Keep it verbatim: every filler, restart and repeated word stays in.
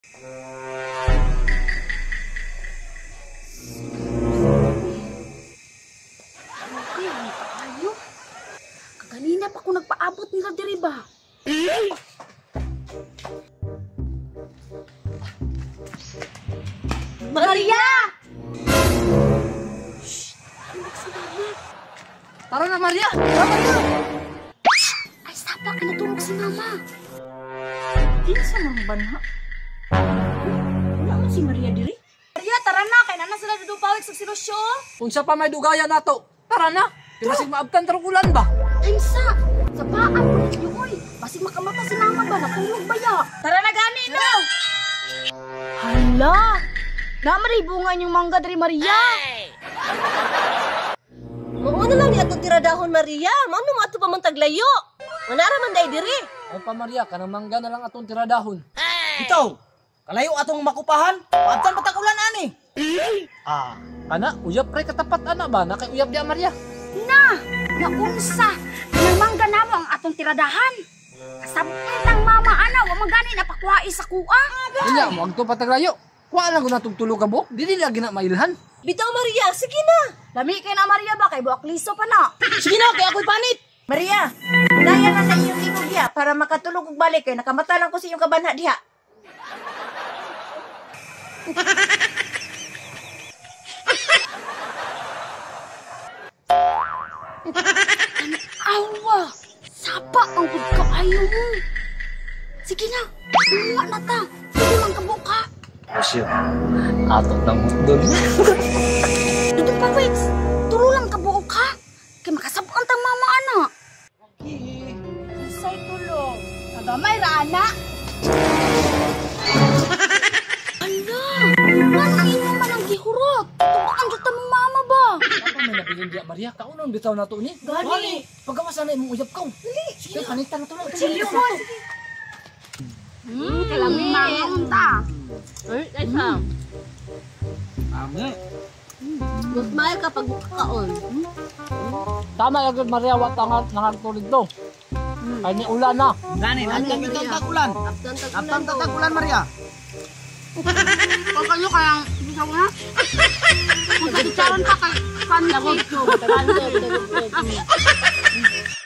Ayo. Kaganina pa ako nagpaabot nila diri ba? Maria! Shh! Tara na, Maria! Tara, Maria! Ay, sapa ka natulog si Mama. Kinsa mang banha? Wala man si Maria diri. Maria, tara na. Kaya na sila dudupawik sa silosyo. Unsa pa may dugaya nato? Tara na! Pinasig maabtan tarugulan ba? Ay, sa! Sa paan mo niyo, oy! Basig makamata si Mama ba? Natulog ba ya? Tara na gani, no? Hala! Namaribungan yung mangga dari Maria. Mao na lang ni ato tiradahon Maria. Mano mo ato pa man taglayo. Manara man day diri. Ay pa Maria, kanang mangga na lang atong tiradahon. Ikaw, kalayo atong makupahan. Paabtan patakulan ani. Ah, ana, uyab pre katapat ana ba? Na kay uyab dia Maria. Na! Naunsa! Namangga na mo ang atong tiradahan. Kasabot ng Mama, ana, wa magani napakuhai sa kuha. Dinya mo agto pataglayo. Wa lang ko natong tulo ka buok. Dili lagi na mailhan. Bitaw Maria, sige na. Lami kay na Maria ba? Kay buwak liso pa na. Sige na, kay ako'y panit. Maria, unayan na na iyong tingog diha para makatulog ug balik kay nakamata lang ko sa iyong kabanha diha. Awa! Sapa ang pagkaayo mo. Sige na, umuha na ta. Sige lang ka buka. Asyo. Atok nang hukdon. Dito pa, Wex. Turo lang ka buok ha. Kaya makasabot ang Mama, ana. Isay tulog. Nagamay ra ana. Ala! Manay mo man ang gihurot. Tungkol ang gata mong Mama ba? Apa may nabilin dia Maria? Kaunon bitaw nato ni. Gani. Pagkawasan na imong uyab ka. Dili. Sige, panitan na to lang. Sige mo. Hmm, kailangan mangon ta. Ay, ay sa. Ame. Gusmay kapag kaon. Tama agad Maria wa tangat nangatulid do. Ay ni ulan na. Gani, nandiyan yung tatakulan. Abtan tatakulan Maria. Kung kayo kayang bisa mo na? Kung sa kitsaran ka kay Pansit.